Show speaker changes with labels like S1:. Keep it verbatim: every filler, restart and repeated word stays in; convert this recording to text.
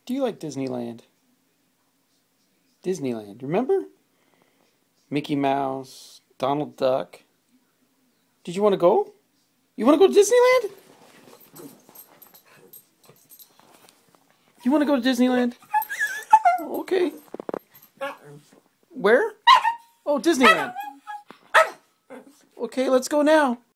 S1: Do you like Disneyland? Disneyland, remember? Mickey Mouse, Donald Duck. Did you want to go? You want to go to Disneyland? You want to go to Disneyland? Okay. Where? Oh, Disneyland. Okay, let's go now.